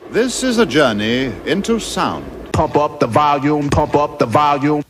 This is a journey into sound. Pump up the volume, pump up the volume.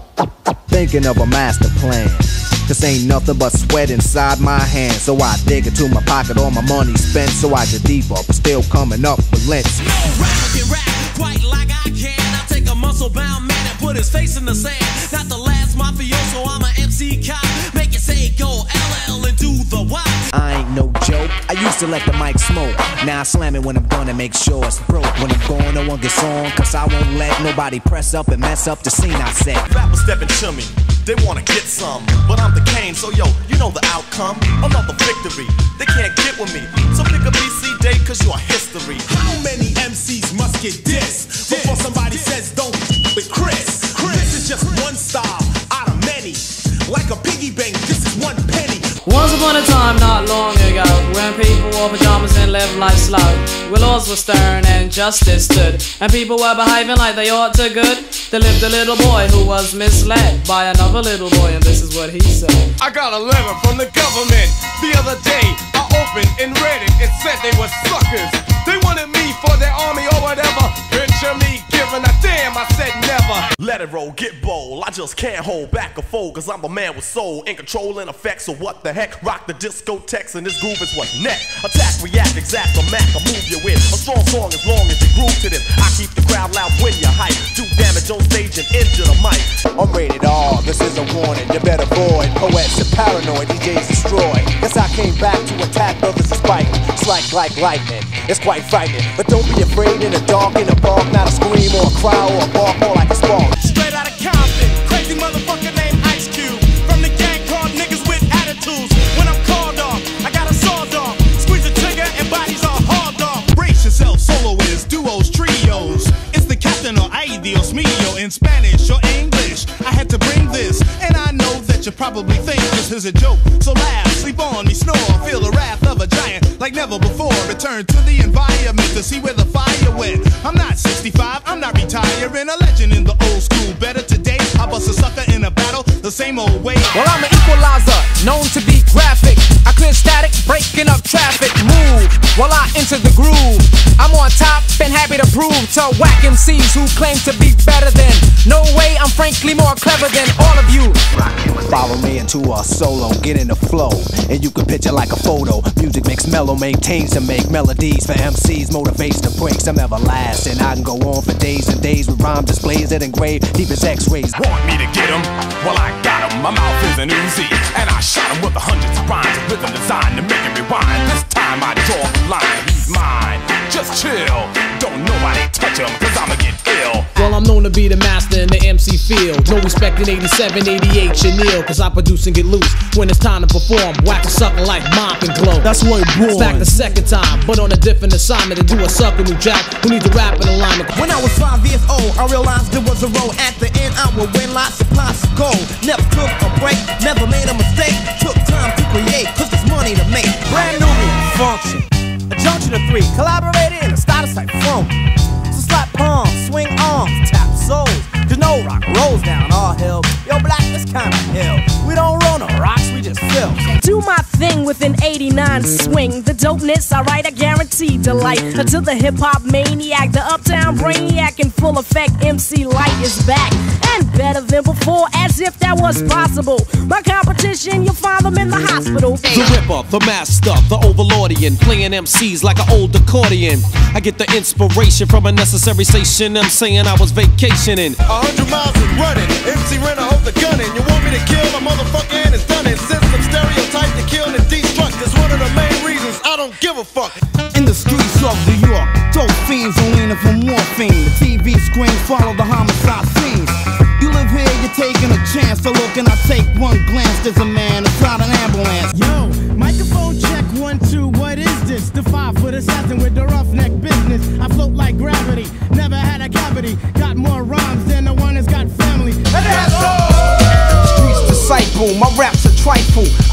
Thinking of a master plan. This ain't nothing but sweat inside my hands. So I dig into my pocket, all my money spent. So I get deeper, but still coming up with lengths. No rapper can rap quite like I can. I take a muscle-bound man and put his face in the sand. Not the last mafioso, I'm a MC cop. Make it say go LL and do the what? I ain't no joke. I used to let the mic smoke. Now I slam it when I'm done and make sure it's broke. When I'm gone, no one gets on. Cause I won't let nobody press up and mess up the scene I set. Rappers stepping to me, they wanna get some. But I'm the Kane, so yo, you know the outcome. Another victory, they can't get with me. So pick a BC day, cause you're history. How many MCs must get dissed before somebody says don't with Chris? This is just one style out of many. Like a piggy bank, this is one penny. Once upon a time, not long ago, when people wore pajamas and lived life slow, where laws were stern and justice stood, and people were behaving like they ought to good, there lived a little boy who was misled by another little boy, and this is what he said. I got a letter from the government the other day. I opened and read it. It said they were suckers. They wanted me for their army or whatever. Picture me giving a damn, I said never. Let it roll, get bold. I just can't hold back or fold, cause I'm a man with soul, in control and effect. So what the heck? Rock the discotheques and this groove is what's next. Attack, react, exact, or mac, or move you with a strong song as long as you groove to this. I keep the crowd loud when you hype. Do damage on stage and injure the mic. I'm rated R, this is a warning, you better avoid. Poets are paranoid, DJs destroy. Guess I came back to attack brothers is biting. It's like lightning, it's quite frightening. But don't be afraid in the dark, in the park. Not a scream or a cry or a bark, more like a spark. Straight out of Compton, crazy motherfucker named Ice Cube. From the gang called niggas with attitudes. When I'm called off, I got a sawed off. Squeeze the trigger and bodies are hauled off. Brace yourself, soloists, duos, trios. It's the captain or ay Dios mío in Spanish or English. I had to bring this, and I know that you probably think this is a joke. So laugh, sleep on me, snore, feel the wrath of a giant like never before. Return to the environment to see where the fire went. I'm not 65, I'm not retiring. A legend in the old school. Better today, I bust a sucker in a battle the same old way. Well, I'm an equalizer, known to be graphic. I clear static, breaking up traffic. Move while I enter the groove. I'm on top and happy to prove to whack MCs who claim to be better than. No way, I'm frankly more clever than all of you. Follow me into a solo, get in the flow, and you can picture like a photo. Music makes mellow, maintains to make melodies for MCs, motivates to break some everlasting. I can go on for days and days with rhyme displays that engrave deep as X-rays. Want me to get him? Well, I got him. My mouth is an Uzi, and I shot him with hundreds of rhymes of rhythm designed to make him rewind. This time I draw the line, he's mine. Just chill, don't nobody touch him, cause I'ma get ill. Well, I'm known to be the master in the MC field. No respect in 87, 88, Chanel, cause I produce and get loose when it's time to perform. Wax a sucker like Mop and Glow. That's what it born. Back the second time, but on a different assignment to do a sucker new jack who needs to rap in alignment. When I was 5 years old, I realized there was a road. At the end, I would win lots of plots of gold. Never took a break, never made a mistake. Took time to create, cause there's money to make. Brand new function, a junction of three, collaborated in a style type funk. So slap palms, swing arms, tap souls. Cause no rock rolls down our hill. Yo, black, this kind of hill. We don't roll no rocks, we just fill. Do my thing with an 89 swing. The dopeness, I write, I guarantee delight. Until the hip-hop maniac, the uptown brainiac in full effect, MC Light is back. And better than before, as if that was possible. My competition, you'll find them in the hospital. The ripper, the master, the overlordian, playing MCs like an old accordion. I get the inspiration from a necessary station. I'm saying I was vacationing. 100 miles is running, MC Renner holds the gun in. You want me to kill my motherfucker and it's done it. System stereotype to kill and destruct is one of the main reasons I don't give a fuck. In the streets of New York, dope fiends are leaning for morphine. The TV screens follow the homicide scenes. You live here, you're taking a chance to look, and I take one glance. There's a man inside an ambulance. Yo, microphone check 1, 2. What is this? The 5-foot assassin with the roughneck business. I float like gravity, never had a cavity. Got more rhymes than the one that's got family. Streets disciple, my raps are trifle. I shoot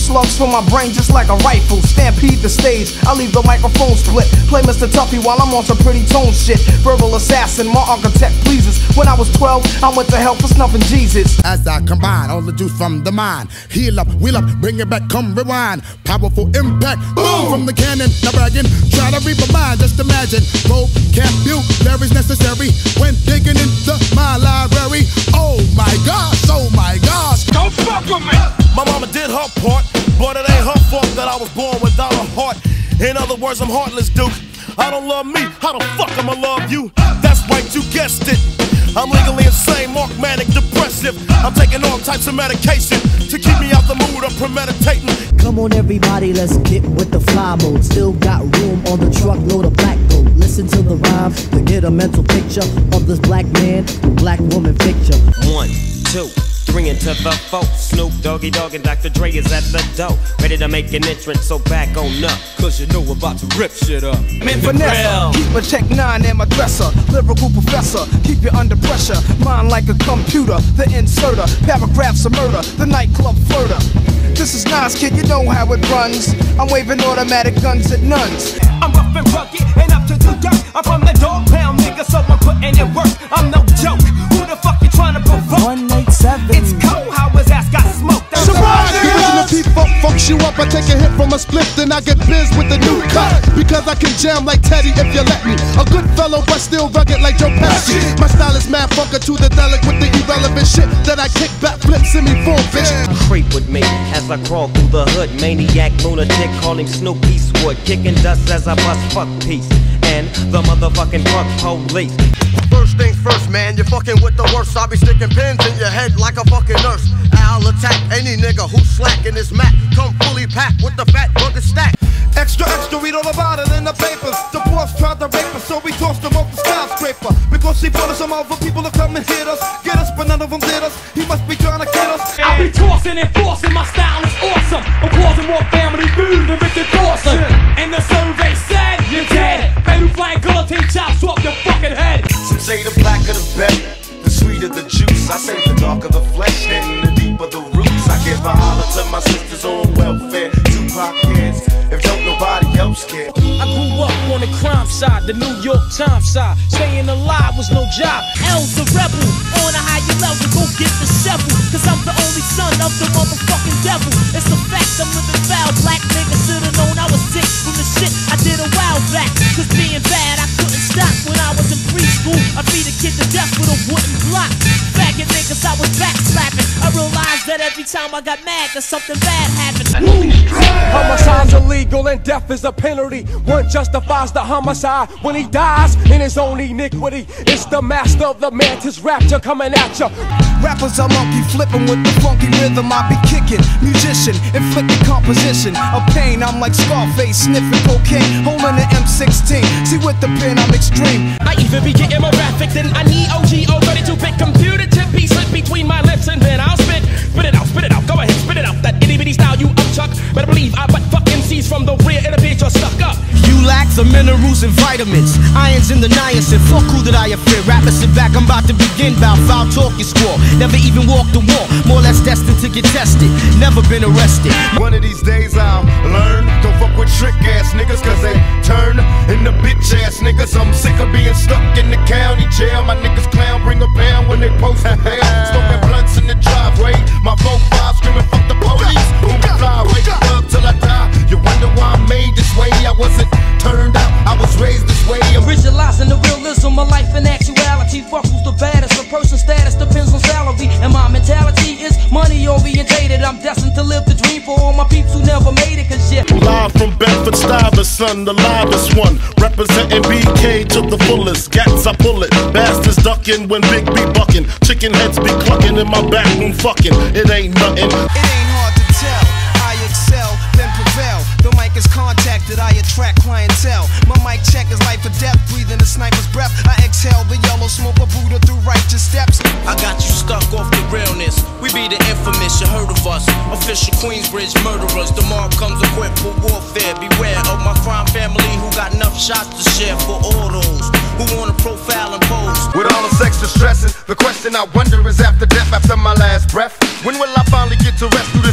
slugs for my brain just like a rifle. Stampede the stage, I leave the microphone split. Play Mr. Tuffy while I'm on some pretty tone shit. Verbal assassin, my architect pleases. When I was 12, I went to hell for snuffing Jesus. As I combine all the juice from the mind, heal up, wheel up, bring it back, come rewind. Powerful impact, boom from the cannon. Now bragging, try to read my mind, just imagine. Vocabulary's necessary when digging into my library. Oh my gosh, oh my gosh. Don't fuck with me. My mama did her part, but it ain't her fault that I was born without a heart. In other words, I'm heartless, Duke. I don't love me, how the fuck I'ma love you? That's right, you guessed it. I'm legally insane, mark manic, depressive. I'm taking all types of medication to keep me out the mood of premeditating. Come on everybody, let's get with the fly mode. Still got room on the truckload of black gold. Listen to the rhyme to get a mental picture of this black man, black woman picture. 1, 2, 3 into the 4. Snoop, Doggy Dogg, and Dr. Dre is at the door, ready to make an entrance, so back on up, cause you know we're about to rip shit up. Vanessa, keep a Tech 9 in my dresser. Lyrical professor, keep you under pressure. Mind like a computer, the inserter. Paragraphs of murder, the nightclub flirter. This is Nas, kid, you know how it runs. I'm waving automatic guns at nuns. I'm rough and rugged and up to the dirt. I'm from the dog pound, nigga, so I'm putting it work. I'm no joke. Who the fuck you trying to provoke? 187. It's cold how his ass got smoked. Surprise! The original P-Funk fucks you up. I take a hit from a split, then I get biz with the new cut. Because I can jam like Teddy if you let me. A good fellow, but still rugged like Joe Pesci. My style is mad funker to the delic with the irrelevant shit that I kick back, flip, send me full fish. Creep with me as I crawl through the hood. Maniac, lunatic, call him Snoop Eastwood. Kicking dust as I bust fuck peace. And the motherfucking fuck police. First things first, man, you're fucking with the worst. I'll be sticking pins in your head like a fucking nurse. I'll attack any nigga who's slacking his mat. Come fully packed with the fat rugged stack. Extra, extra, read all about it in the papers. The boss tried to rape us, so we tossed him off the skyscraper. Because he brought us some other people to come and hit us. Get us, but none of them did us. He must be trying to get us. I'll be tossing and forcing, my style is awesome. I'm causing more family food than Richard Dawson. And the survey said you're dead. Baby flying guillotine chops off your fucking head. Some say the blacker the better, the sweeter the juice. I say the darker the flesh and the deeper the roots. I give a holler to my sisters on welfare. Tupac kids, if don't nobody else care. I grew up on the crime side, the New York Times side. Staying alive was no job. L's the rebel, on a higher level, go get the shovel. Cause I'm the only son of the motherfucking devil. It's a fact, I'm living foul. Black niggas should've known I was sick from the shit I did a while back. Cause being bad, I couldn't stop. When I was in preschool, I beat a kid to death with a wooden block. Faggot niggas, I was back slapping. I realized that every time I got mad, that something bad happened. Homicide's illegal and death is a penalty. One justifies the homicide when he dies in his own iniquity. It's the master of the mantis rapture coming at ya. Rappers are monkey flipping with the funky rhythm I be kicking. Musician, inflicting composition of pain. I'm like Scarface, sniffing cocaine, holding an M16. See with the pen I'm extreme. I even be getting more graphic than I need OGO, ready to pick computer chip pieces between my lips and then I'll spit it out, go ahead, spit it out. That itty bitty style you upchuck. Better believe I butt fuck MCs from the rear, it appears you're stuck up. You lack the minerals and vitamins, irons in the niacin. Fuck who that I fear. Rappers sit back, I'm about to begin. Bout foul talk you squall. Never even walked the wall, more or less destined to get tested. Never been arrested. One of these days I'll learn. Don't fuck with trick ass niggas, cause they turn into bitch ass niggas. I'm sick of being stuck in the county jail. My niggas clown, bring a pound when they post a bail. Smoking blunts in the driveway. My 4-5 screaming fuck the police. Boom, fly, wake up till I die. You wonder why I'm made this way. I wasn't turned out, I was raised this way. Visualizing the realism of life and actuality. Fuck who's the baddest, a person's status depends on salary. And my mentality is money orientated. I'm destined to live the dream for all my peeps who never made it. Cause yeah, live from Bedford-Stuyvesant, the livest one. Representing BK to the fullest. Gats I pull it, bastards ducking when Big B bucking. Chicken heads be clucking in my back room fucking. It ain't nothing. It ain't hard to tell. I excel, then prevail. The mic is contacted, I attract clientele. My mic check is life or death, breathing a sniper's breath. I exhale the yellow smoke of Buddha through righteous steps. I got you stuck off the realness. We be the infamous, you heard of us. Official Queensbridge murderers. The mob comes equipped for warfare. Beware of my crime family who got enough shots to share for all those who wanna profile and pose. With all the extra stressing, the question I wonder is after death, after my last breath, when will I finally get to rest through this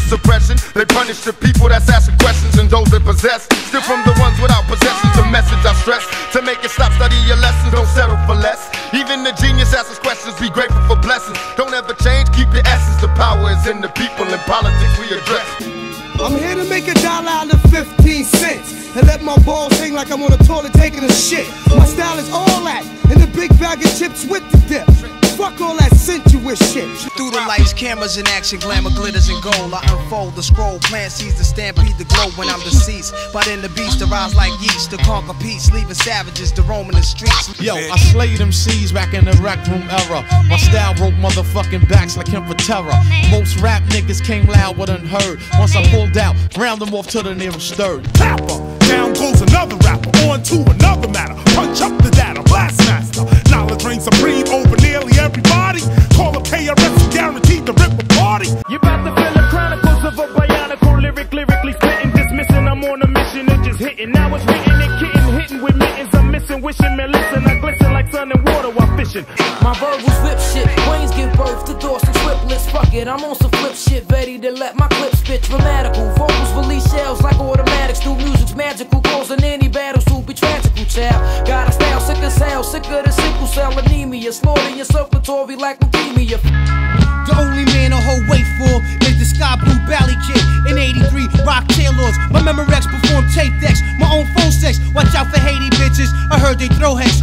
suppression. They punish the people that's asking questions and those that possess. Still from the ones without possessions. The message I stress to make it stop, study your lessons, don't settle for less. Even the genius asks questions, be grateful for blessings. Don't ever change, keep your essence. The power is in the people, in politics we address. I'm here to make $1 out of 15 cents and let my balls hang like I'm on a toilet taking a shit. My style is all that, and the big bag of chips with the dip. Fuck all that sensuous shit. Through the lights, cameras in action, glamour, glitters and gold. I unfold the scroll, plant seeds to stampede the globe when I'm deceased. But in the beast, to rise like yeast, to conquer peace, leaving savages to roam in the streets. Yo, I slayed them C's back in the rec room era. My style broke motherfucking backs like him for terror. Most rap niggas came loud but unheard. Once I pulled out, round them off to the nearest third. Tapper, down goes another rapper, on to another matter. Punch up the data, blast master. Knowledge reigns supreme over nearly everybody. Call up KRS, guaranteed to rip a party. You about to feel the chronicles of a bionicle lyric, lyrically spitting, dismissing. I'm on a mission and just hitting. Now it's written and kitten, hitting with mittens. I'm missing, wishing, man, listen. I glisten like sun and water while fishing. My verbal flip shit, brains give birth to thoughts and triplets. Fuck it, I'm on some flip shit, ready to let my clips spit dramatical. Vocals release shells like automatics. Do music's magical, causing any battles to be tragical, child. Got a style sick as hell, sicker than sickle cell anemia. Slaughtering your circulatory like leukemia. The only man a whole wait for is the Sky Blue Valley Kid. In 83, rock tailors. My Memorex perform tape decks. My own phone sex. Watch out for Haiti bitches. I heard they throw hex.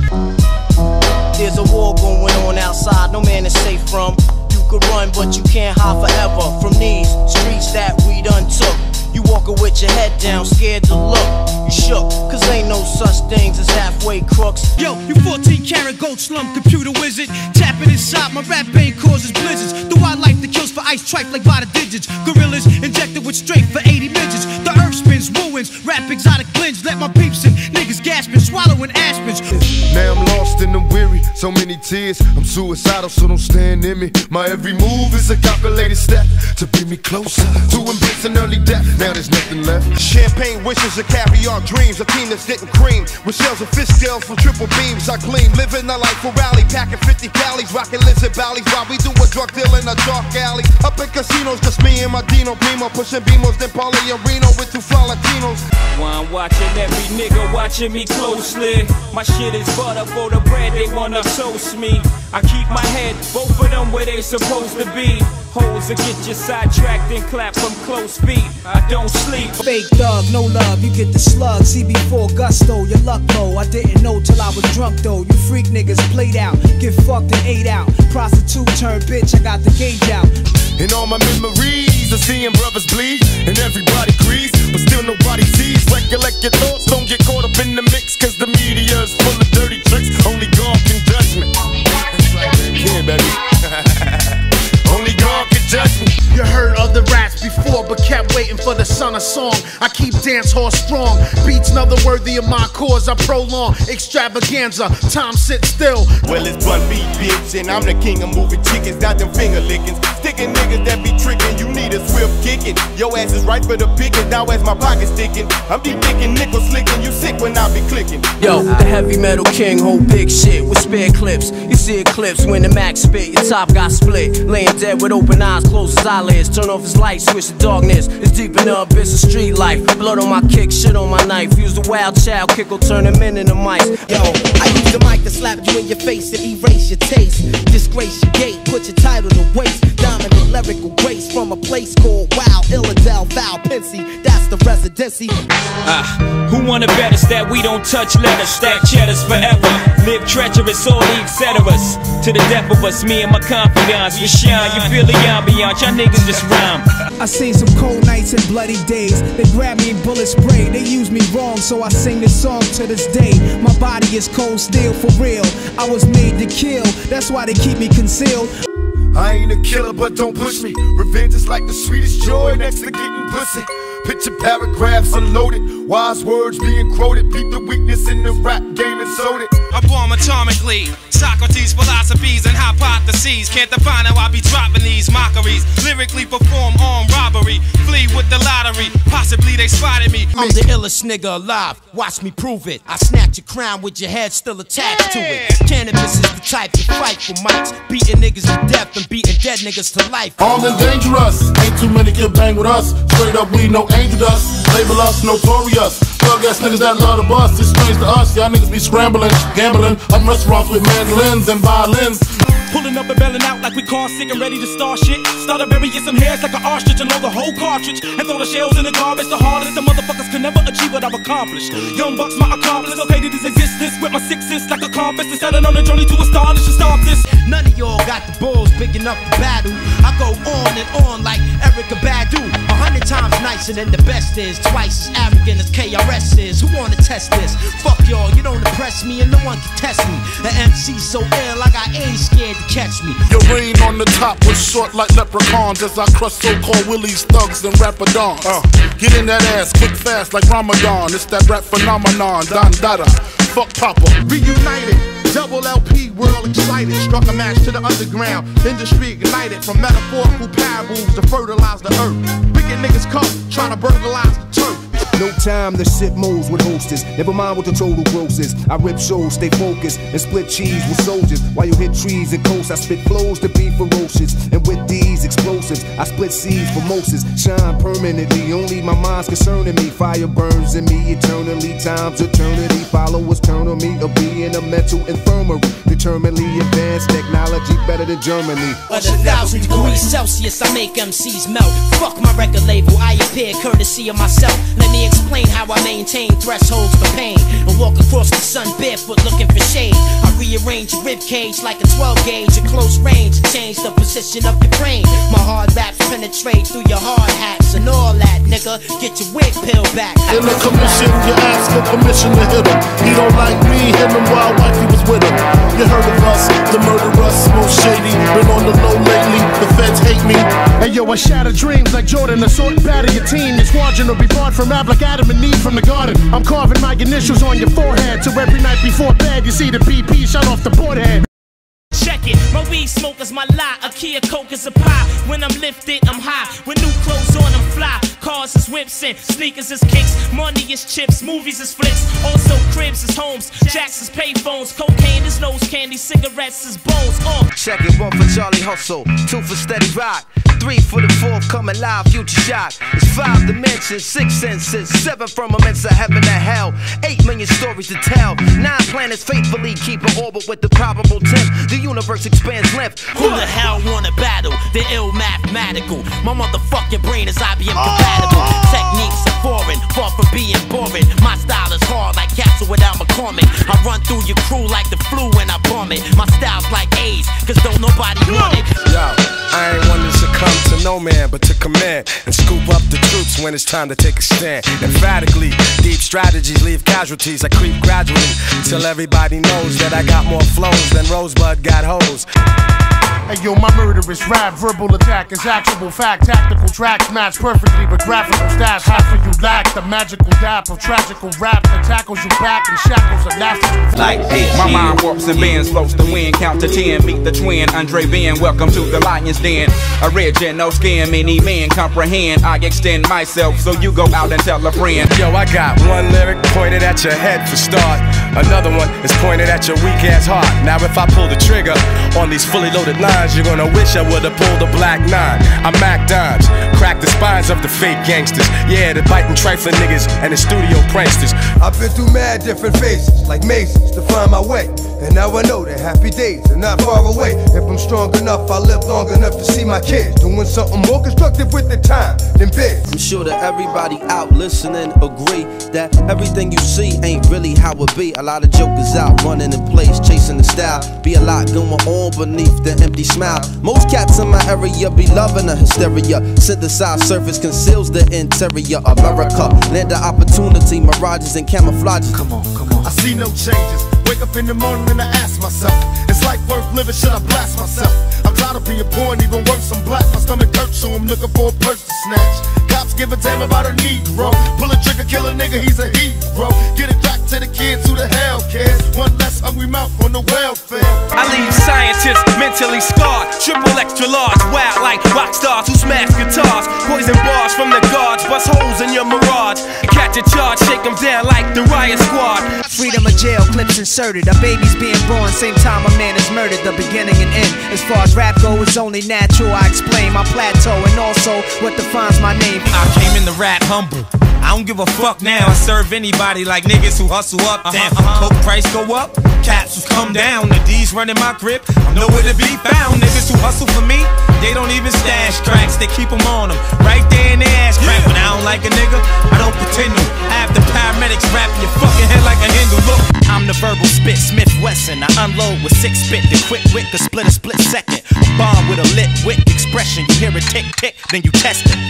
There's a war going on outside, no man is safe from. You could run, but you can't hide forever from these streets that we done took. You walking with your head down, scared to look. You shook, cause ain't no such things as halfway crooks. Yo, you 14-karat gold slum computer wizard. Tapping inside, my rap pain causes blizzards. The wildlife that kills for ice tripe like by the digits. Gorillas injected with straight for 80 midgets. The earth spins, ruins, rap exotic blends. Let my peeps in, niggas gasping, swallowing aspens. Now I'm lost and I'm weary, so many tears. I'm suicidal, so don't stand near me. My every move is a calculated step to bring me closer to embracing early death. Now there's nothing left. Champagne wishes and caviar dreams. A team that's getting cream with shells and fish scales from triple beams. I gleam, living a life for rally, packing 50 calories, rocking lizard valleys while we do a drug deal in a dark alley. Up in casinos, just me and my Dino Primo, pushing Beamos, then Paulie and Reno with 2 Florentinos. While I'm watching every nigga watching me closely. My shit is butter for the bread, they wanna toast me. I keep my head, both of them where they supposed to be. Hoes that get you sidetracked and clap from close feet. I don't sleep. Fake thug, no love, you get the slug. CB4 gusto, your luck low. I didn't know till I was drunk though. You freak niggas played out, get fucked and ate out. Prostitute turned bitch, I got the gauge out. In all my memories of seeing brothers bleed, and everybody agrees, but still nobody sees. Recollect your thoughts, don't get caught up in the mix, cause the media is full of dirty tricks. Only God can judge me. Yeah, baby. Only God can judge me. You heard of the rats before, but kept waiting for the son of song. I keep dance hall strong. Beats another worthy of my cause. I prolong extravaganza. Time sit still. Well, it's Bun B, bitch, and I'm the king of moving chickens, not them finger lickings. Sticking niggas that be tricking, you need a swift kicking. Your ass is right for the picking, now as my pocket sticking. I'm deep thinking, nickel slicking, you sick when I be clicking. Yo, the heavy metal king hold big shit with spare clips. You see eclipse when the Mac spit, your top got split. Laying dead with open eyes, close his eyelids. Turn off his lights, switch to darkness. It's deep in the abyss of street life. Blood on my kick, shit on my knife. Use the wild child, kick will turn him into mice. Yo, I use the mic to slap you in your face and erase your taste. Disgrace your gate, put your title to waste. Dominant lyrical grace from a place called Wow, Illidale, Val, Pensy. That's the residency. Who wanna bet us that we don't touch letters, stack cheddars forever, live treacherous, all the etceteras. To the death of us, me and my confidants, we shine. You feel the ambiance, y'all niggas just rhyme. I seen some cold nights and bloody days. They grabbed me in bullet spray. They used me wrong, so I sing this song to this day. My body is cold steel for real. I was made to kill, that's why they keep me concealed. I ain't a killer, but don't push me. Revenge is like the sweetest joy next to getting pussy. Picture paragraphs unloaded, wise words being quoted. Peep the weakness in the rap game and sold it. I bomb atomically. Socrates, philosophies, and hypotheses. Can't define how I be dropping these mockeries. Lyrically perform armed robbery. Flee with the lottery. Possibly they spotted me. I'm the illest nigga alive. Watch me prove it. I snatch your crown with your head still attached to it. Cannabis is the type you fight for mics. Beating niggas to death and beating dead niggas to life. Armed and dangerous. Ain't too many can bang with us. Straight up, we no angel dust. Label us notorious. Thug ass niggas that love to bust. It's strange to us. Y'all niggas be scrambling, gambling. I'm restaurants with mandolins and violins. Pulling up and bailing out like we car sick and ready to start shit. Started burying some hairs like an ostrich and load the whole cartridge and throw the shells in the garbage. The hardest the motherfuckers can never achieve what I've accomplished. Young bucks, my accomplice, located his existence with my sixes like a compass and setting on a journey to astonish and stop this. None of y'all got the balls big enough to battle. I go on and on like Erykah Badu. 100 times nicer than the best is. Twice as arrogant as KRS is. Who wanna test this? Fuck y'all, you don't impress me and no one can test me. The MC so ill, I got AIDS scared to catch me. Your reign on the top was short like leprechauns as I crush so-called willies, thugs, and rapadons. Get in that ass quick fast like Ramadan. It's that rap phenomenon, Don Dada. Fuck Papa. Reunited. Double LP, world excited. Struck a match to the underground. Industry ignited from metaphorical parables to fertilize the earth. Wicked niggas come, trying to burglarize the turf. No time to sip moles with hostess. Never mind what the total gross is. I rip shows, stay focused, and split cheese with soldiers. While you hit trees and coasts, I spit flows to be ferocious. And with these explosives, I split seeds for Moses. Shine permanently, only my mind's concerning me. Fire burns in me eternally, times eternity. Followers turn on me, or be in a mental infirmary. Determinedly advanced technology better than Germany. At 1,000 degrees Celsius, I make MCs melt. Fuck my record label, I appear courtesy of myself. Let me explain how I maintain thresholds for pain and walk across the sun barefoot looking for shade. I rearrange your rib cage like a 12 gauge at close range, change the position of your brain. My hard raps penetrate through your hard hats and all that, nigga. Get your wig peeled back. In the commission, you ask for permission to hit him. He don't like me, hit him while wifey was with him. You heard of us, the murderers, most shady. Been on the low lately, the feds hate me. Hey yo, I shatter dreams like Jordan, assault and batter your team. Your squadron will be barred from rap like Adam and Eve from the garden. I'm carving my initials on your forehead, so every night before bed you see the BP shot off the board head. Check it, my weed smoke is my lie. A Kia Coke is a pie. When I'm lifted, I'm high. With new clothes on, I'm fly. Cars is whips and sneakers is kicks. Money is chips, movies is flicks. Also cribs is homes, jacks is payphones. Cocaine is nose candy, cigarettes is bones. Check it, 1 for Charlie Hustle, 2 for Steady Rock, 3 for the 4th coming live, Future Shock. It's 5 dimensions, 6 senses, 7 firmaments of heaven and hell, 8 million stories to tell, 9 planets faithfully keep an orbit with the probable 10th. The universe expands length. Who the hell wanna battle? The ill mathematical. My motherfucking brain is IBM compatible. Techniques are foreign, far from being boring. My style is hard like Castle without McCormick. I run through your crew like the flu when I bomb it. My style's like AIDS, cause don't nobody want it. Yo, I ain't one to succumb to no man, but to command and scoop up the troops when it's time to take a stand. Emphatically, deep strategies leave casualties. I creep gradually till everybody knows that I got more flows than Rosebud got hoes. Hey yo, my murderous rap, verbal attack is actual fact. Tactical tracks match perfectly with graphical stats. Half of you lack the magical dap of tragical rap that tackles you back in shackles of laughter. Like this, my mind warps and bends, floats the wind, count to 10, meet the twin, Andre Ben, welcome to the lion's den. Original skin, many men comprehend. I extend myself so you go out and tell a friend. Yo, I got one lyric pointed at your head for start. Another one is pointed at your weak ass heart. Now if I pull the trigger on these fully loaded lines, you're gonna wish I would've pulled a black 9. I Mac dimes, crack the spines of the fake gangsters. Yeah, the biting trifling niggas and the studio pranksters. I've been through mad different phases, like mazes, to find my way. And now I know that happy days are not far away. If I'm strong enough, I'll live long enough to see my kids doing something more constructive with the time than biz. I'm sure that everybody out listening agree that everything you see ain't really how it be. A lot of jokers out running in place, chasing the style. Be a lot going on beneath the empty smile. Most cats in my area be loving the hysteria. Synthesized surface conceals the interior. America, land of opportunity, mirages and camouflages. Come on, come on. I see no changes. Wake up in the morning and I ask myself, it's life worth living, should I blast myself? I'm tired of being poor and even worse, I'm black. My stomach hurts, so I'm looking for a purse to snatch. Cops give a damn about a Negro. Pull a trigger, kill a nigga, he's a hero. Get it back to the kids who the hell cares. One less hungry mouth on the welfare. conscious, mentally scarred. Triple extra large, wild like rock stars who smash guitars. Poison bars from the guards, bust holes in your mirage. Catch a charge, shake them down like the riot squad. Freedom of jail, clips inserted. A baby's being born, same time a man is murdered. The beginning and end. As far as rap go, it's only natural. I explain my plateau and also what defines my name. I came in the rap humble. I don't give a fuck now. I serve anybody like niggas who hustle up. Damn, coke price go up, capsules come down. The D's running my grip, I'm nowhere to be found. Niggas who hustle for me, they don't even stash tracks. They keep them on them, right there in their ass crack. When I don't like a nigga, I don't pretend to. I have the paramedics wrapping your fucking head like a Hindu. Look, I'm the verbal spit, Smith Wesson. I unload with 6 spit, the quick wit could split a split second. Bomb with a lit wit expression. You hear it tick tick, then you test it.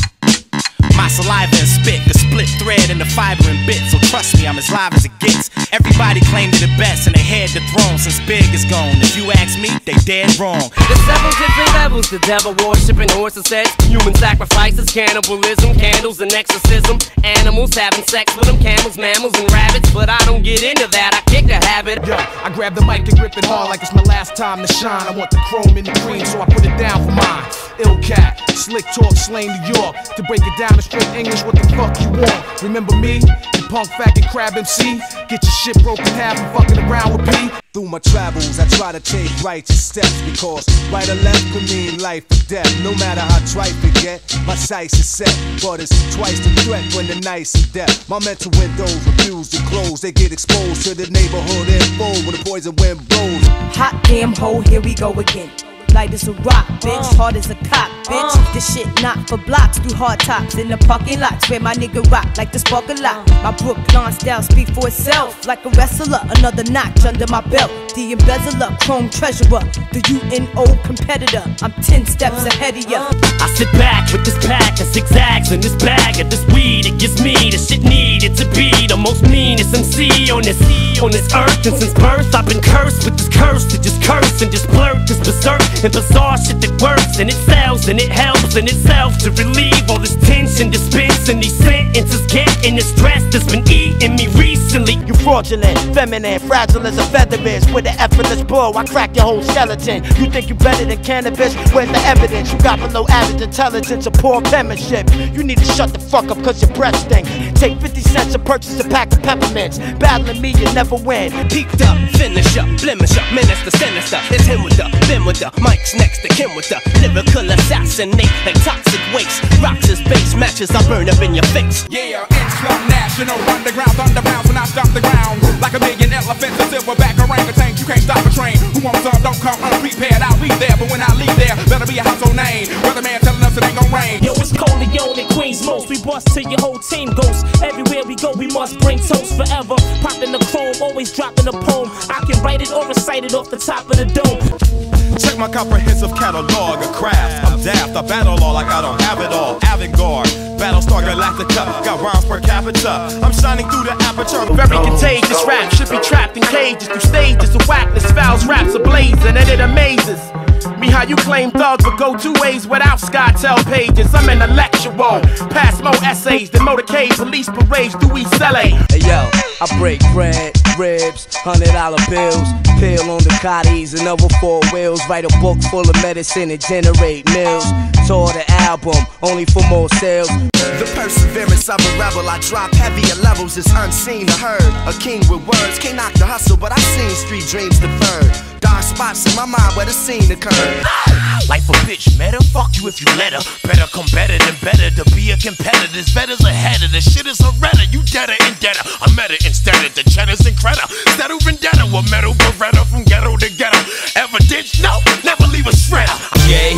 My saliva and spit, the split thread and the fiber and bit. So trust me, I'm as live as it gets. Everybody claimed to the best and they had the throne since Big is gone. If you ask me, they dead wrong. There's several different levels, the devil worshiping horses sex, human sacrifices, cannibalism, candles and exorcism, animals having sex with them, camels, mammals and rabbits. But I don't get into that, I kick the habit. Yo, I grab the mic and grip it hard like it's my last time to shine. I want the chrome in the green, so I put it down for mine. Ill cat, slick talk, slang New York. To break it down in straight English, what the fuck you want? Remember me? You punk faggot crab MC? Get your shit broken in half and fucking around with P. Through my travels, I try to take righteous steps, because right or left could mean life or death. No matter how trite it get, my sights are set. But it's twice the threat when the night's in depth. My mental windows refuse to close. They get exposed to the neighborhood info when the poison wind blows. Hot damn hoe, here we go again. Light as a rock, bitch, hard as a cop, bitch. This shit not for blocks, through hard tops in the parking lots where my nigga rock like the spark a lot. My Brooklyn style speak for itself, like a wrestler. Another notch under my belt, the embezzler, chrome treasurer, the UNO competitor. I'm 10 steps ahead of ya. I sit back with this pack of zigzags in this bag of this weed. It gives me the shit needed to be the most meanest MC on this earth. And since birth I've been cursed with this curse to just curse and just blurt this berserk and bizarre shit that works and it sells and it helps in itself to relieve all this tension, dispensing these sentences, getting the stress that's been eating me recently. You fraudulent, feminine, fragile as a feather is. With an effortless blow, I crack your whole skeleton. You think you better than cannabis? Where's the evidence? You got below average intelligence or poor penmanship. You need to shut the fuck up cause your breath stink. Take 50 cents to purchase a pack of peppermints. Battling me, you never win. Peaked up, finish up, blemish up, menace the sinister. It's him with the, them with the, Mike's next to Kim with the lyrical assassinate like toxic waste. Rocks is base matches, I burn up in your face. Yeah, it's Slum National Underground, thunderbounds when I stop the ground. Like a million elephants, a silverback orangutan. You can't stop a train. Who wants some? Don't come unprepared. I'll be there, but when I leave there, better be a household name. Weatherman telling us it ain't gon' rain. Yo, it's Corleone and Queens most. We bust till your whole team goes. Everywhere we go, we must bring toast forever. Popping the chrome, always dropping a poem. I can write it or recite it off the top of the dome. Check my comprehensive catalog of crafts. I'm daft, I battle all like I don't have it all. Avant-garde, Battlestar Galactica, got rhymes per capita. I'm shining through the aperture. Very contagious rap should be trapped in cages through stages of whackness, fouls, raps ablazing, and it amazes me how you claim thugs but go 2 ways without SkyTel pages. I'm intellectual, pass more essays than motorcade, police parades through East LA. Hey yo, I break bread, ribs, $100 bills, pill on the Cotties and other 4 wheels. Write a book full of medicine and generate meals. Tour the album, only for more sales. The perseverance of a rebel, I drop heavier levels, it's unseen or heard. A king with words, can't knock the hustle, but I've seen street dreams deferred. Dark spots in my mind where the scene occurred. Life a bitch, meta, fuck you if you let her. Better come better than better to be a competitor. This better's ahead of the shit is a redder. You deader and deader. I'm meta instead of the cheddars and credit. Settle vendetta with metal beretta from ghetto to ghetto. Evidence, no, never leave a shredder. Yay,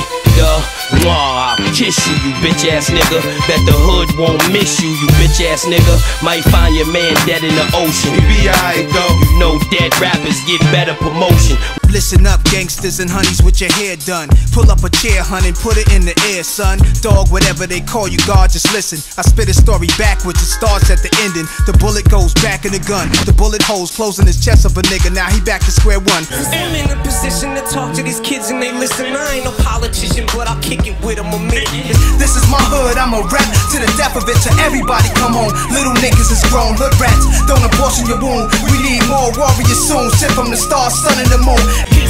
I'll kiss you, you bitch ass nigga. Bet the hood won't miss you, you bitch ass nigga. Might find your man dead in the ocean. He be alright though. You know dead rappers get better promotion. Listen up, gangsters and honeys with your hair done. Pull up a chair, hun, and put it in the air, son. Dog, whatever they call you, God, just listen. I spit a story backwards, it starts at the ending. The bullet goes back in the gun. The bullet holes closing his chest of a nigga. Now he back to square one. I'm in a position to talk to these kids and they listen. I ain't no politician, but I'll kick it with them a minute. This is my hood, I'm a rap to the death of it. To everybody come home. Little niggas is grown, hood rats. Don't abortion your wound. We need more warriors soon. Sent from the stars, sun and the moon. Peace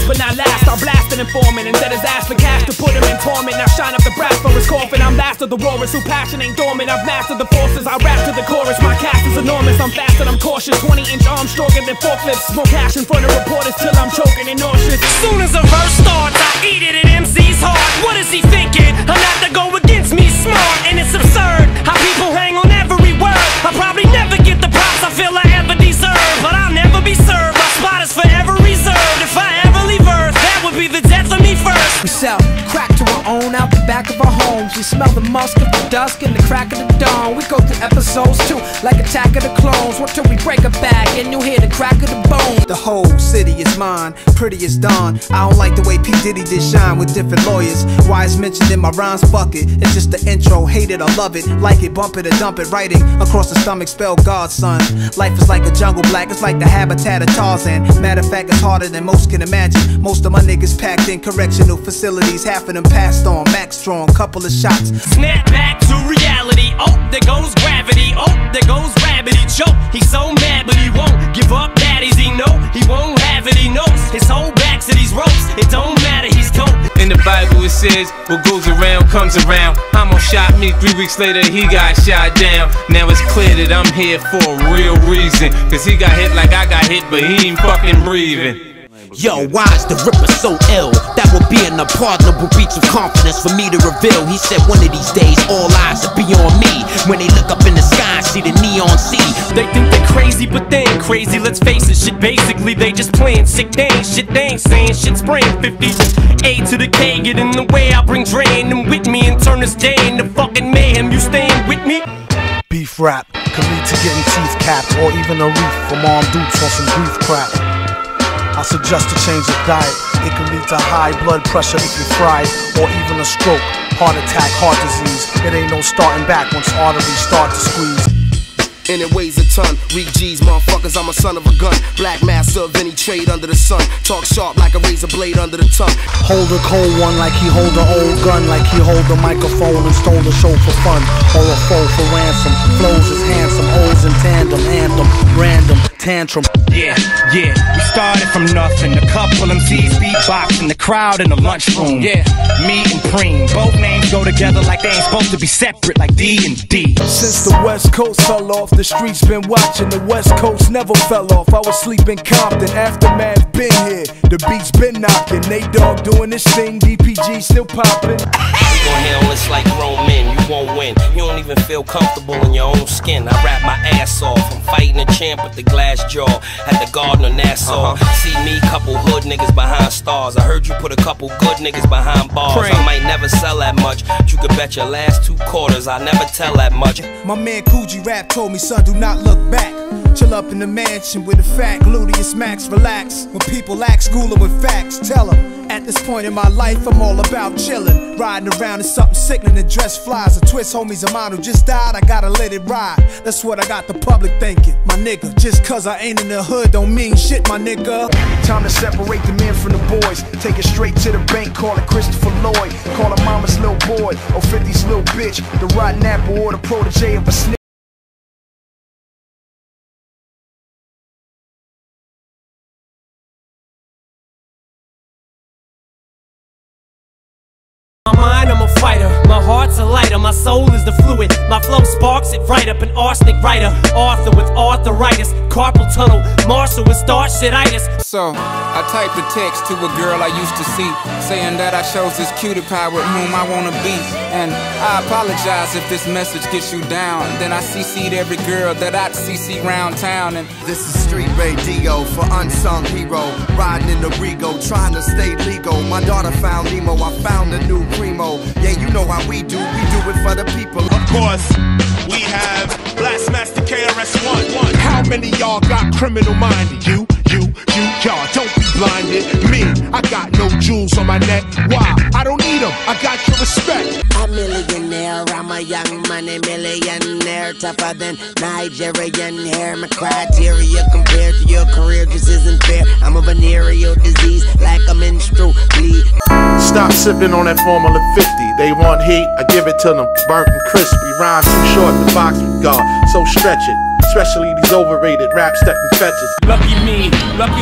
last but not last, I'll blast an informant and set his ass for cash to put him in torment. Now shine up the brass for his coffin. I'm last of the roarers who passion ain't dormant. I've mastered the forces, I rap to the chorus. My cast is enormous, I'm fast and I'm cautious. 20-inch arms stronger than forklifts. Smoke hash in front of reporters till I'm choking and nauseous. Soon as a verse starts, I eat it at MC's heart. What is he thinking? I'm not to go against me, smart. And it's absurd how people hang on every word. I'll probably never get the props I feel I ever deserve, but I'll never be served. My spot is forever reserved. If I ever leave Earth, that would be the death of me first. We sell crack to our own out the back of our homes. We smell the musk of the dusk and the crack of the dawn. We go through episodes too, like Attack of the Clones. What till we break a back and you hear the crack of the bone. The whole city is mine, pretty as dawn. I don't like the way P. Diddy did shine with different lawyers. Why it's mentioned in my rhymes bucket. It's just the intro, hate it or love it. Like it, bump it or dump it. Writing across the stomach, spell God, son. Life is like a jungle black, it's like the habitat of Tarzan. Matter of fact, it's harder than most can imagine. Most of my niggas packed in correctional facilities. Half of them passed on, max strong, couple of shots. Snap back to reality. Oh, there goes gravity. Oh, there goes rabbit. He choke. He's so mad, but he won't give up. Daddies, he know he won't have it. He knows his whole back to these ropes. It don't matter. He's dope. In the Bible it says, what goes around comes around. Amo shot me, 3 weeks later he got shot down. Now it's clear that I'm here for a real reason. Cause he got hit like I got hit, but he ain't fucking breathing. Yo, why is the Ripper so ill? That would be an unpardonable breach of confidence for me to reveal. He said one of these days all eyes will be on me. When they look up in the sky and see the neon sea. They think they're crazy, but they ain't crazy. Let's face it, shit basically they just playing sick. They ain't shit, they ain't saying shit. Spraying 50 A to the K, get in the way. I bring Dre and them with me and turn this day into fucking mayhem. You staying with me? Beef rap could lead to getting teeth capped, or even a reef from armed dudes on some grief crap. I suggest a change of diet. It can lead to high blood pressure if you fry it, or even a stroke, heart attack, heart disease. It ain't no starting back once arteries start to squeeze. And it weighs a ton, weak G's, motherfuckers, I'm a son of a gun. Black master of any trade under the sun. Talk sharp like a razor blade under the tongue. Hold a cold one like he hold an old gun, like he hold a microphone and stole the show for fun. Or a foe for ransom, flows is handsome, O's in tandem, anthem, random, tantrum. Yeah, we started from nothing. A couple MCs beatboxing, the crowd in the lunchroom. Yeah, me and Preem, both names go together like they ain't supposed to be separate, like D and D. Since the West Coast fell off, the streets been watching. The West Coast never fell off. I was sleeping Compton, Aftermath been here. The beats been knocking. Nate Dogg doing this thing, DPG still popping. You gon' handle this like grown men, you won't win. You don't even feel comfortable in your own skin. I rap my ass off. I'm fighting a champ with the glass jaw at the Garden of Nassau. See me, couple hood niggas behind stars. I heard you put a couple good niggas behind bars. I might never sell that much, but you could bet your last 2 quarters I never tell that much. My man Coogee Rap told me, son, do not look back. Chill up in the mansion with a fat gluteus max, relax. When people ask, school them with facts. Tell them, at this point in my life, I'm all about chillin'. Riding around in something sickening and dress flies. A twist homies of mine who just died, I gotta let it ride. That's what I got the public thinking. My nigga, just cause I ain't in the hood don't mean shit, my nigga. Time to separate the men from the boys. Take it straight to the bank, call it Christopher Lloyd. Call her mama's little boy, or 50's little bitch. The rotten apple or the protege of a snitch. My mind, I'm a fighter. My heart's a lighter. My soul is the fluid. My flow sparks it right up. An arsenic writer. Arthur with arthritis. Carpal tunnel. Marshall with starshititis. So, I typed a text to a girl I used to see, saying that I chose this cutie pie with whom I wanna be. And I apologize if this message gets you down. Then I CC'd every girl that I'd CC round town. And this is street radio for unsung hero. Riding in the Rego, trying to stay legal. My daughter found Nemo, I found a new primo. Yeah, you know how we do it for the people. Of course, we have Blastmaster KRS-One. How many y'all got criminal minded? You, y'all, don't be blinded. Me, I got no jewels on my neck. Why? I don't need them, I got your respect. A millionaire, I'm a young money millionaire. Tougher than Nigerian hair. My criteria compared to your career just isn't fair. I'm a venereal disease, like a menstrual bleed. Stop sipping on that Formula 50. They want heat, I give it to them, burnt and crispy. Rhyme too short, the box with God, so stretch it. Especially these overrated rap stepping fetches. Lucky me, luckily,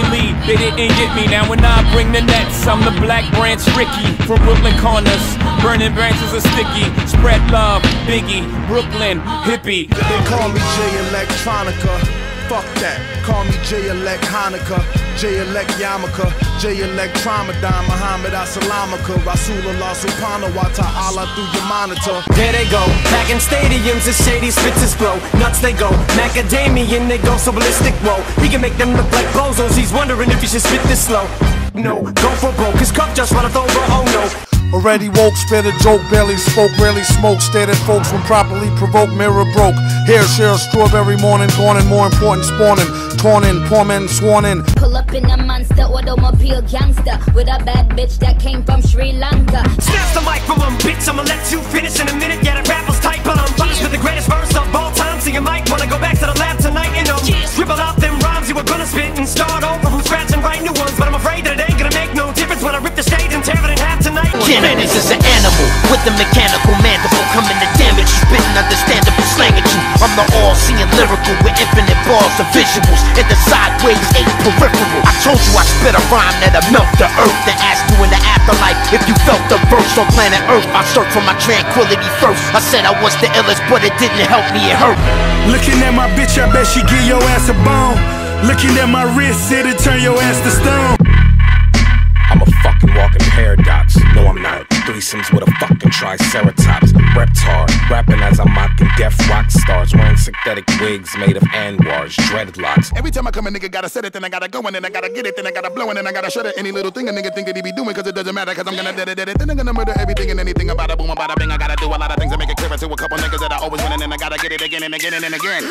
They didn't get me. Now when I bring the nets, I'm the Black Branch Ricky from Brooklyn corners. Burning branches are sticky. Spread love, Biggie, Brooklyn, hippie. They call me J Electronica. Fuck that. Call me J Elect Hanukkah, J Elect Yamaka, J Elect Tramadon, Muhammad Assalamaka, Rasulullah Subhanahu wa Ta'ala through your monitor. There they go, back in stadiums, the shady spitzes blow. Nuts they go, macadamian they go so ballistic. Whoa, we can make them look like bozos. He's wondering if he should spit this slow. No, go for broke, his cup just runneth over, oh no. Already woke, spit a joke, barely spoke, rarely smoke. Stared at folks when properly provoked, mirror broke. Hair share, strawberry morning, gone and more important spawning. Torn in, poor men sworn in. Pull up in a monster, automobile gangster with a bad bitch that came from Sri Lanka. Snatch the mic from him, bitch, I'ma let you finish in a minute. Yeah, the rappers tight, but I'm punished with the greatest verse of all time. So you might wanna go back to the lab tonight and scribble out them rhymes you were gonna spit and start over from scratch and write new ones. But I'm afraid that it ain't gonna make no difference when I rip the stage and tear it in half tonight. Menace is an animal with a mechanical mandible, coming to damage you, spitting understandable slang at you. I'm the all-seeing lyrical with infinite balls of visuals and the sideways 8 peripheral. I told you I spit a rhyme that'll melt the earth and ask you in the afterlife if you felt the verse on planet Earth. I searched for my tranquility first. I said I was the illest, but it didn't help me, it hurt. Looking at my bitch, I bet she give your ass a bone. Looking at my wrist, it'll turn your ass to stone. I'm a fucking walking paradox. No, I'm not. Threesomes with a fucking triceratops. Reptard, rapping as I'm mocking deaf rock stars. Wearing synthetic wigs made of Anwars, dreadlocks. Every time I come, a nigga gotta set it, then I gotta go, and then I gotta get it, then I gotta blow, and then I gotta shut it. Any little thing a nigga think that he be doing, cause it doesn't matter, cause I'm gonna dead it. Then I'm gonna murder everything and anything about a boom, about a bing. I gotta do a lot of things to make it clearer to a couple niggas that I always win, and then I gotta get it again and again and again.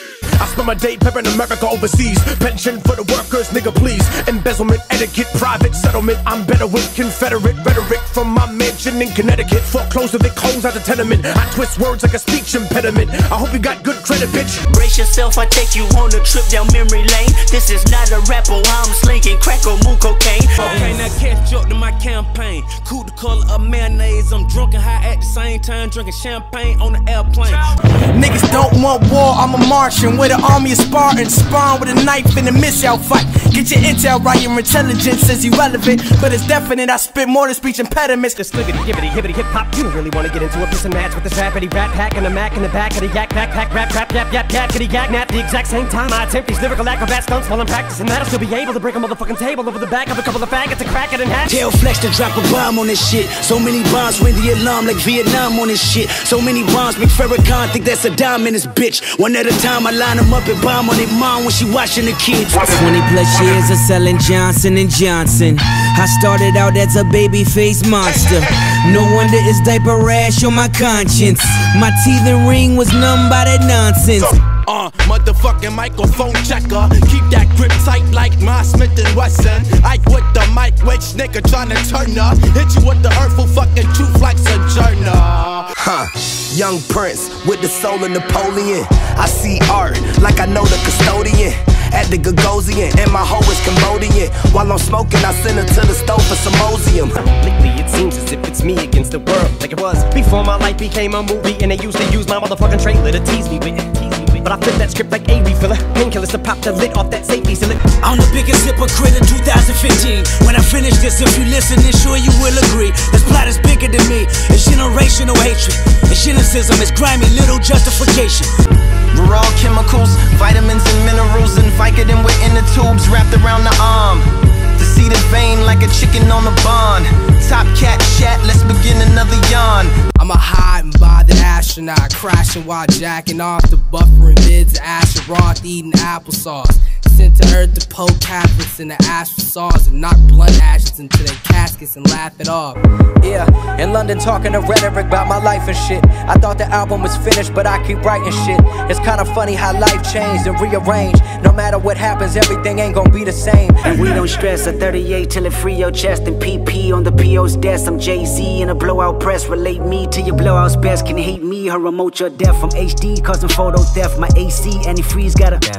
I spend my day peppering America overseas. Pension for the workers, nigga please. Embezzlement, etiquette, private settlement. I'm better with Confederate rhetoric from my mansion in Connecticut. Foreclosure Vic hoes out the tenement. I twist words like a speech impediment. I hope you got good credit, bitch. Brace yourself, I take you on a trip down memory lane. This is not a rapper, I'm slinging crack or moon cocaine. Okay, now catch up to my campaign. Cool the color of mayonnaise. I'm drunk and high at the same time, drinking champagne on the airplane. Niggas don't want war, I'm a Martian with an army of Spartans. Spawn with a knife in a missile fight. Get your intel right, your intelligence is irrelevant, but it's definite. I spit more than speech impediments. Just sliggity, gibbity, hibbity, hip hop. You don't really wanna get into a piss and match with this rappity rat pack and a mac in the back of the yak backpack rap crap yap yap yakety yak nap. The exact same time I attempt these lyrical acrobat stunts while I'm practicing that, I'll still be able to break a motherfucking table over the back of a couple of faggots and crack it in half. Tell Flex to drop a bomb on this shit. So many bombs ring the alarm like Vietnam on this shit. So many bombs make Farrakhan think that's a dime in this bitch. One at a time I line them up and bomb on their mom when she watching the kids. 20 plus years of selling Johnson & Johnson. I started out as a baby-faced monster. No wonder it's diaper rash on my conscience. My teeth and ring was numb by that nonsense. Motherfucking microphone checker. Keep that grip tight like my Smith & Wesson. Ike with the mic, which nigga tryna turn up. Hit you with the hurtful fucking truth like Sojourner. Young Prince with the soul of Napoleon. I see art like I know the custodian at the Gagosian, and my hoe is Cambodian. While I'm smoking, I send her to the stove for some Mosium. Lately it seems as if it's me against the world, like it was before my life became a movie. And they used to use my motherfucking trailer to tease me with. But I flip that script like a refiller. Painkillers to pop the lid off that safety seal. I'm the biggest hypocrite in 2015. When I finish this, if you listen, then sure you will agree. This plot is bigger than me. It's generational hatred. It's cynicism. It's grimy little justification. We're all chemicals, vitamins and minerals, and Vicodin with inner tubes wrapped around the arm. To see the vein like a chicken on a bond. Top cat chat, let's begin another yawn. I'm a hot and bothered astronaut, crashing while jacking off the buffering vids of Asher Roth eating applesauce. Sent to earth to poke Catholics in the ash for saws and knock blunt ashes into their caskets and laugh it off. Yeah, in London talking to rhetoric about my life and shit. I thought the album was finished, but I keep writing shit. It's kinda funny how life changed and rearranged. No matter what happens, everything ain't gonna be the same. And we don't stress a 38 till it free your chest. And PP on the PO's desk. I'm Jay-Z in a blowout press. Relate me to your blowout's best. Can hate me or remote your death from HD causing photo theft. My AC antifreeze got a that part.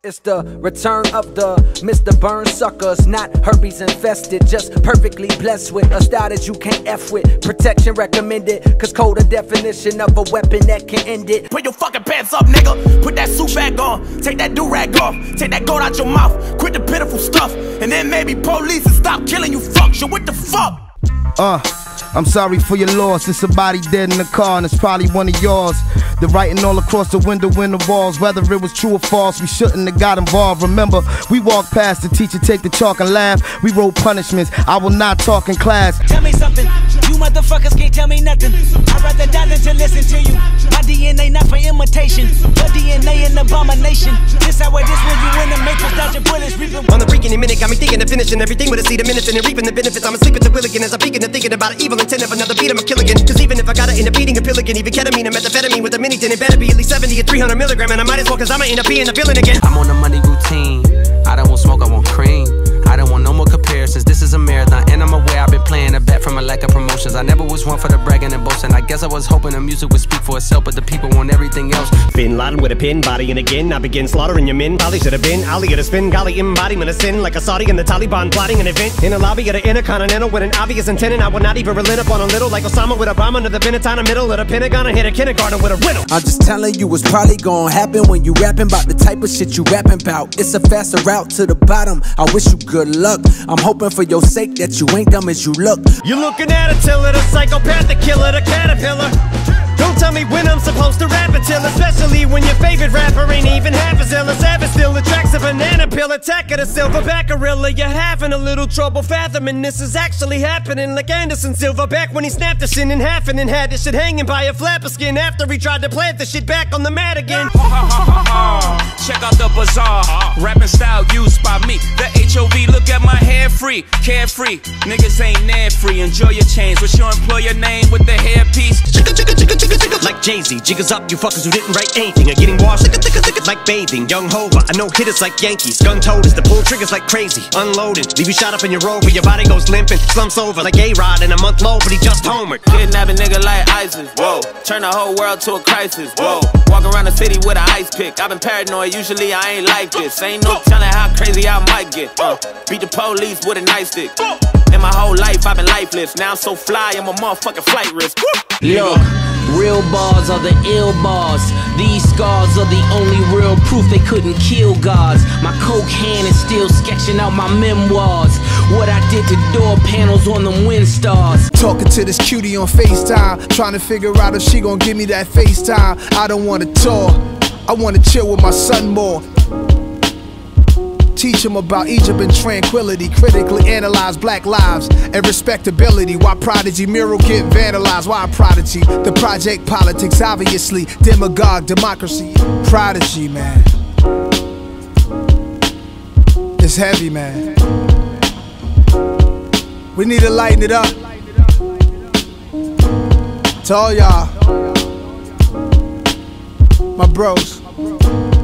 It's the return of the Mr. Burn suckers, not herpes infested, just perfectly blessed with a style that you can't F with. Protection recommended, cause code a definition of a weapon that can end it. Put your fucking pants up, nigga. Put that suit back on. Take that do-rag off. Take that gold out your mouth. Quit the pitiful stuff. And then maybe police and stop killing you fucks. So what the fuck? I'm sorry for your loss. It's somebody dead in the car and it's probably one of yours. The writing all across the window in the walls. Whether it was true or false, we shouldn't have got involved. Remember, we walked past the teacher, take the chalk and laugh. We wrote punishments. I will not talk in class. Tell me something, you motherfuckers can't tell me nothing. I'd rather die than to listen to you. My DNA not for imitation, your DNA an abomination. This how it is when you in the matrix, dodging bullets, reaping. On the freaking minute, got me thinking of finishing everything with a seed of minutes and reaping the benefits. I'm asleep at the wheel again as I'm peeking and thinking about an evil intent of another beat. I'm a kill again. Cause even if I got it in a beating a pill again, even ketamine or methamphetamine with a mini tin, it better be at least 70 or 300 milligram. And I might as well, cause I'ma end up being a villain again. I'm on a Monday routine. I don't want smoke, I want cream. I don't want no more comparisons, this is a marathon. And I'm aware I've been playing a bet from a lack of promotions. I never was one for the bragging and boasting. I guess I was hoping the music would speak for itself, but the people want everything else. Bin Laden with a pin, body and again I begin slaughtering your men. Probably should have been Ali at a spin, golly embodiment of sin. Like a Saudi and the Taliban plotting an event in a lobby at an intercontinental with an obvious intent. And I would not even relent upon a little, like Osama with Obama under the Benetton middle of the Pentagon. I hit a kindergarten with a riddle. I'm just telling you what's probably gonna happen when you rapping about the type of shit you rapping about. It's a faster route to the bottom, I wish you good luck. I'm hoping for your sake that you ain't dumb as you look. You're looking at a tiller, the psychopath, the killer, the caterpillar. Don't tell me when I'm supposed to rap until, especially when your favorite rapper ain't even half as ill as ever. Still attracts a banana peel, attack of the silverback gorilla. You're having a little trouble fathoming this is actually happening. Like Anderson Silverback when he snapped the shit in half and then had this shit hanging by a flap of skin after he tried to plant the shit back on the mat again. Check out the bazaar, rapping style used by me. The HOV, look at my hair free, carefree. Niggas ain't near free, enjoy your change. What's your employer name with the hairpiece? Like Jay-Z, jiggers up, you fuckers who didn't write anything are getting washed like bathing. Young Hova, I know hitters like Yankees. Gun-toted, the pull triggers like crazy. Unloading, leave you shot up in your rover. Your body goes limping, slumps over like A-Rod in a month low, but he just homered. Kidnap a nigga like ISIS, whoa. Turn the whole world to a crisis, whoa. Walk around the city with an ice pick. I've been paranoid, usually I ain't like this. Ain't no telling how crazy I might get. Beat the police with a nightstick. In my whole life, I've been lifeless. Now I'm so fly, I'm a motherfucking flight risk. Look, real bars are the ill bars. These scars are the only real proof they couldn't kill gods. My coke hand is still sketching out my memoirs. What I did to door panels on them wind stars. Talking to this cutie on FaceTime, trying to figure out if she gon' give me that FaceTime. I don't wanna tour, I wanna chill with my son more. Teach him about Egypt and tranquility. Critically analyze black lives and respectability. Why Prodigy mural get vandalized? Why Prodigy? The project politics, obviously. Demagogue, democracy. Prodigy, man. It's heavy, man. We need to lighten it up. To all y'all, my bros.